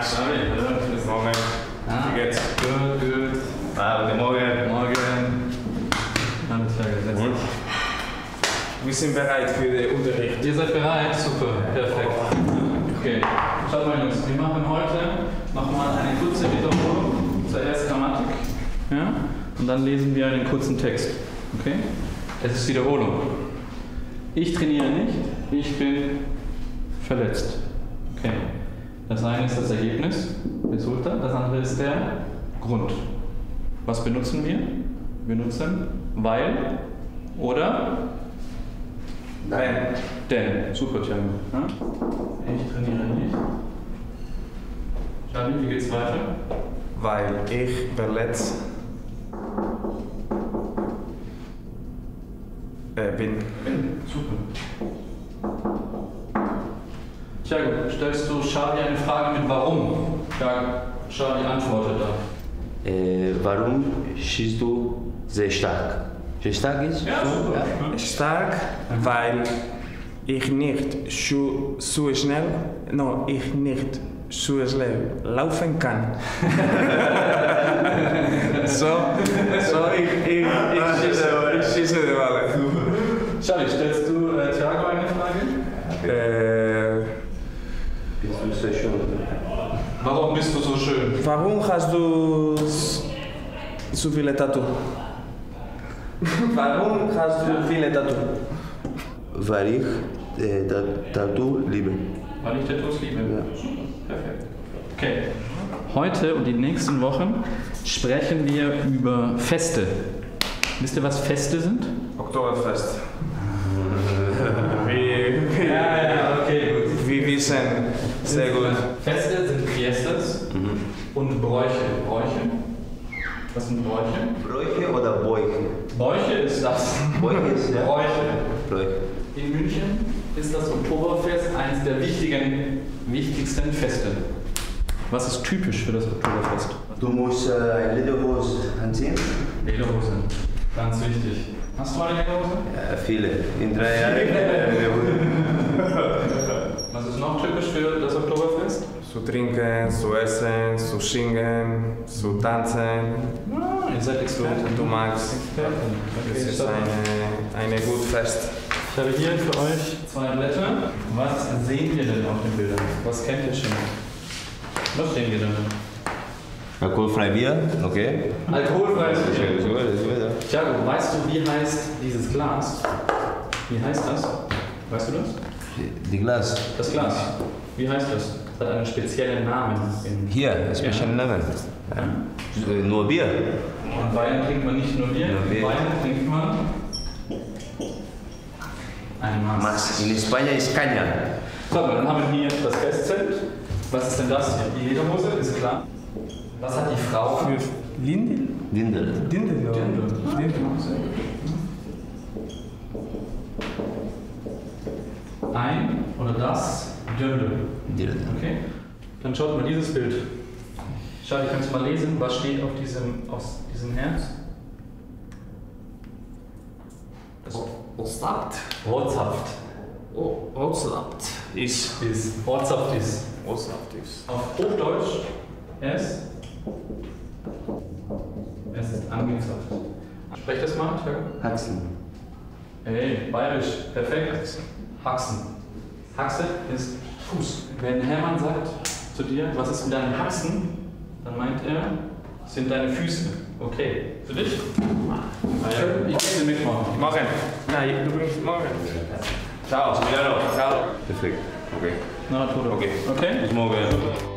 Max. Morgen. Wie geht's? Gut. Guten Morgen. Morgen. Alles klar, gesetzt. Wir sind bereit für den Unterricht. Ihr seid bereit? Super, perfekt. Okay, schaut mal Jungs, wir machen heute nochmal eine kurze Wiederholung. Zuerst Grammatik, ja? Und dann lesen wir einen kurzen Text. Okay? Es ist Wiederholung. Ich trainiere nicht, ich bin verletzt. Okay. Das eine ist das Ergebnis, Resultat, das andere ist der Grund. Was benutzen wir? Wir benutzen weil oder denn. Super, Thiago. Ja? Ich trainiere nicht. Charlie, wie geht's weiter? Weil ich verletzt bin. Super. Thiago, stellst du Charlie eine Frage mit warum? Ja, Charlie antwortet da. Warum schießt du sehr stark? Sehr stark ist? Ja, so? super. Ja. Stark, weil ich nicht so schnell laufen kann. so ich schieße den Ball. Charlie, stellst du Thiago eine Frage? Bist du sehr schön? Warum bist du so schön? Warum hast du so viele Tattoos? Warum hast du viele Tattoos? Weil ich Tattoo liebe. Weil ich Tattoos liebe. Ja. Perfekt. Okay. Heute und die nächsten Wochen sprechen wir über Feste. Wisst ihr, was Feste sind? Oktoberfest. Okay, gut. Wir wissen sehr gut. Feste sind Fiestas und Bräuche. Bräuche? Was sind Bräuche? Bräuche oder Bäuche? Bräuche ist das. Bräuche ist ja. Bräuche. Bräuche. In München ist das Oktoberfest eines der wichtigsten Feste. Was ist typisch für das Oktoberfest? Du musst eine Lederhose anziehen? Lederhose. Ganz wichtig. Hast du eine Lederhose? Ja, viele. In 3 Jahren. Was ist noch typisch für das Oktoberfest? Zu trinken, zu essen, zu singen, zu tanzen. Ah, ihr seid Experten. Du magst. Es ist eine gutes Fest. Ich habe hier für euch 2 Blätter. Was sehen wir denn auf den Bildern? Was kennt ihr schon? Was sehen wir denn? Alkoholfrei Bier, okay. Alkoholfreies Bier. Das ist gut, das ist gut, ja. Thiago, weißt du, wie heißt dieses Glas? Wie heißt das? Weißt du das? Die Glas. Das Glas. Wie heißt das? Das hat einen speziellen Namen. Hier, ein speziellen Namen. Ja. Nur Bier. Und Wein trinkt man nicht nur Bier, Wein trinkt man ein Maß. In Spanien ist Caña. So, dann haben wir hier das Festzelt. Was ist denn das hier? Die Lederhose, ist klar. Was hat die Frau an? Lindel? Dindel. Dindel, ja. Ein oder das Dirndl. Dindel. Okay? Dann schaut mal dieses Bild. Charlie, kannst du mal lesen, was steht auf diesem Herz? Ortsappt. Ortshaft. Ortsappt. Ist. Ortshaft ist. Ortshaft ist. Auf Hochdeutsch es ist angezapft. Sprech das mal, Thiago. Haxen. Hey, bayerisch, perfekt. Haxen. Haxe ist Fuß. Wenn Hermann sagt zu dir, was ist mit deinen Haxen, dann meint er, sind deine Füße. Okay, für dich? Ich will mitmachen. Morgen. Nein, du bringst morgen. Ciao. Ciao. Perfekt. Okay. Na, Toto. Okay. Okay? Bis morgen.